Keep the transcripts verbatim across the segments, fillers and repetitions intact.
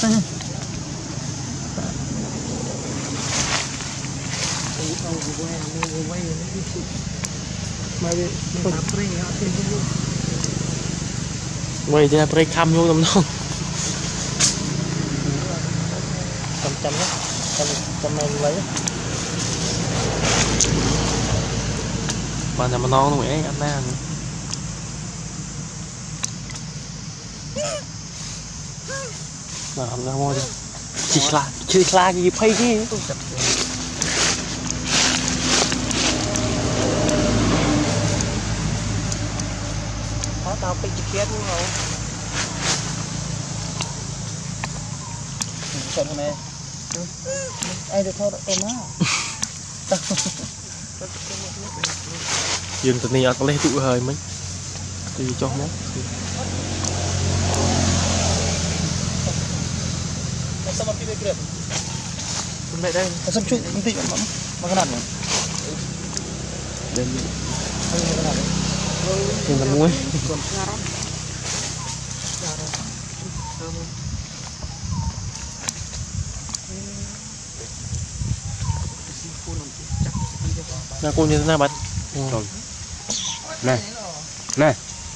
mày thì break cam vô tầm đâu trăm trăm đó trăm trăm em lấy bạn làm non nó mẹ ăn na làm ra mua đi chỉ là chỉ là gì phay chứ có tao bị chết chết luôn rồi chân này ai được thôi em á dừng từ này ở lấy tụ hơi mấy thì cho nó sama pilih grab sampai đây sắp chút những thị mà mà cái nào nhỉ đến thì là muối là cô như thế nào bạn này này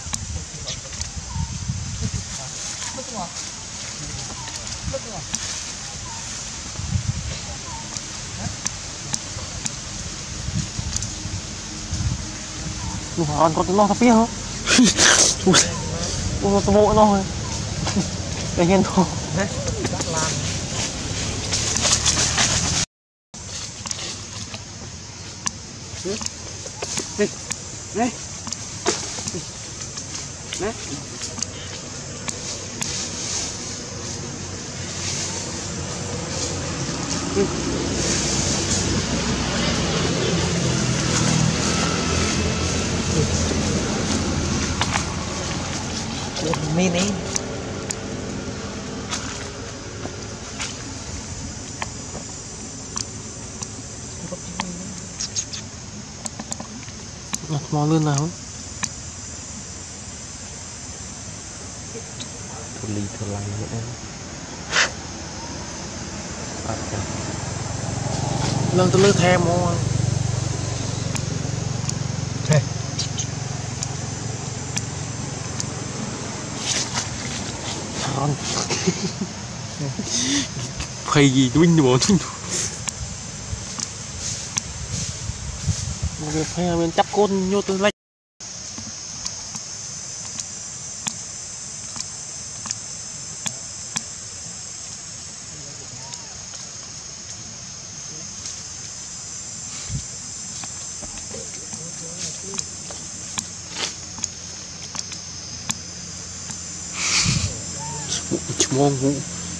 lu hòn con nó thắp biết không? Ui, tôi vội nó rồi. Cái hen thôi. Đi, này, này. Mini ngọt mò luôn nào thù lì thù lăng vậy em lần tôi lơ thèm không thằng phay gì twin bộ twin một cái phay bên chắp côn vô tôi lấy mong vụ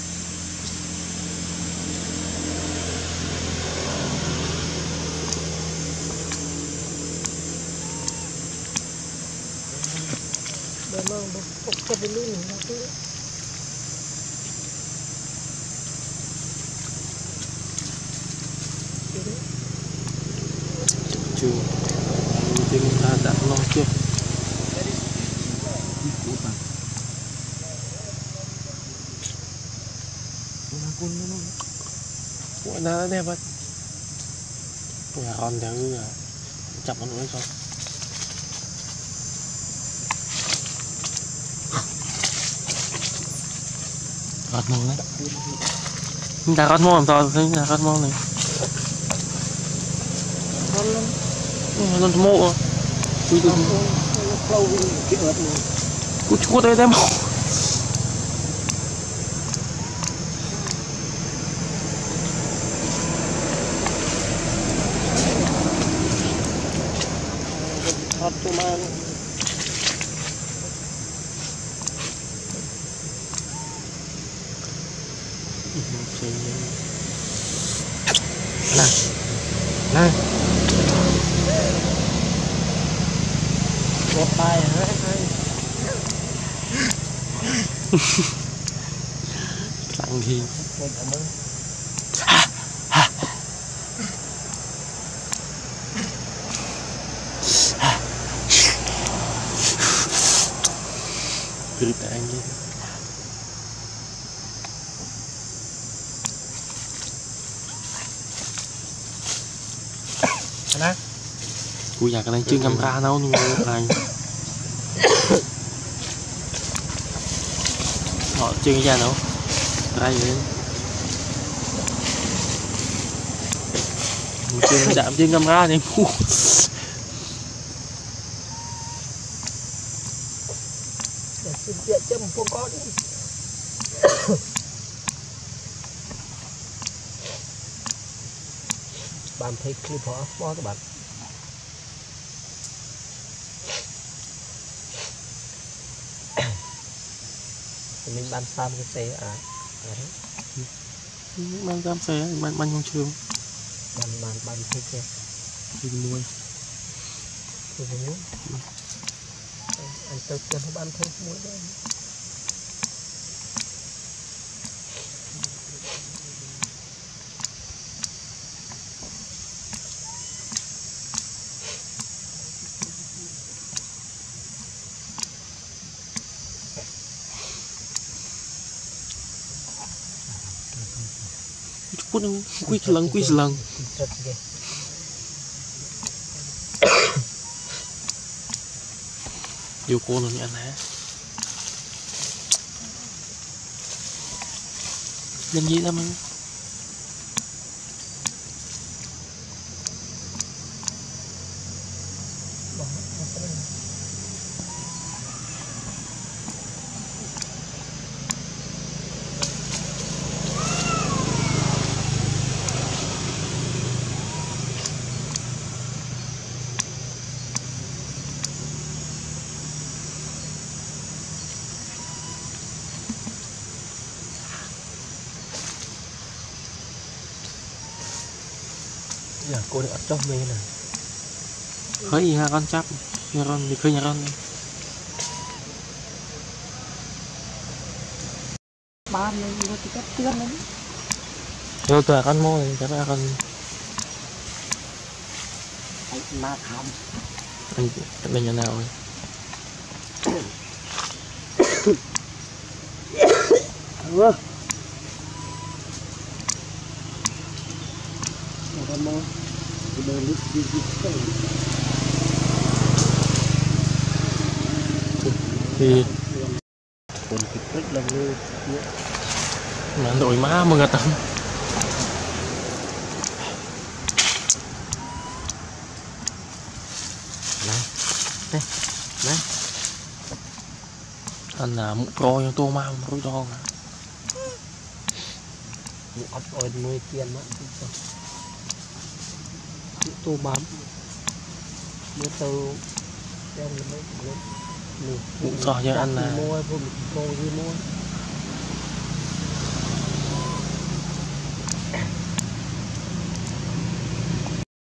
chưa chưa ta đã lo chưa Ủa nó đẹp vậy nhà con thứ chậm nó nữa không gọt mông đấy ta gọt mông làm to thấy là gọt mông này con mộ cú cú chúa đây đem hot cuman này này một tay hết lặng thì Grita anjing. nè cú già cái này chưa ngâm ra đâu nhưng mà này họ chưa ra đâu đây vậy chưa chạm chưa ngâm ra thì chấm một con bạn thấy clip họ bó các bạn mình ban xăm cái xe à, à ban xăm xe ban ban không trường ban ban ban thấy xe đi nuôi tôi muốn anh tôi cần ban thấy muối đấy phút quy lần quy lần vô cô luôn anh hả làm gì lắm anh giờ cô được trong mê nè khơi gì ha con chắp nhà con thì khơi nhà con ban này nó chỉ cắt tiên đấy rồi tòa con môi chắc là con anh ma thầm anh bên nhà nào rồi ừ con môi đời lúc đi đi thì còn kịch rất là như mà đổi má mà ngặt tâm này đây này anh là mũ pro cho tô mau mũ cho mà mũ ấp ơi nuôi tiền mà tô bám mới từ đem mấy mấy mũ cho cho anh là mua vô mua gì mua